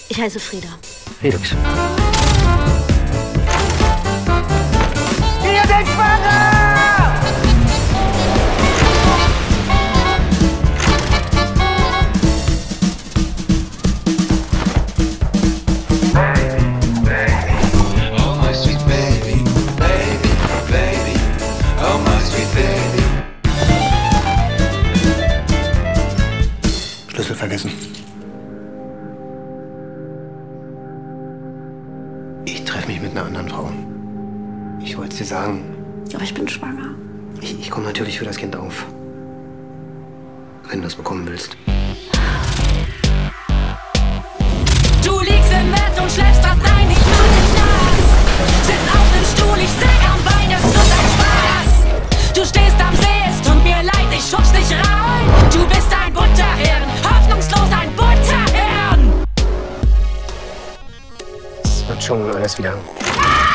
Ich heiße Frieda. Felix. Wir sind schwanger! Schlüssel vergessen. Ich treffe mich mit einer anderen Frau. Ich wollte es dir sagen. Aber ich bin schwanger. Ich komme natürlich für das Kind auf. Wenn du es bekommen willst. Du liegst im Bett und schläfst fast ein, ich mach dich nass. Sitzt auf dem Stuhl, ich säg am Bein, es wird ein Spaß. Du stehst am See, es tut mir leid, ich schubs dich rein. Du bist ein Butterhirn, hoffnungslos ein Butterhirn. Es wird schon alles wieder.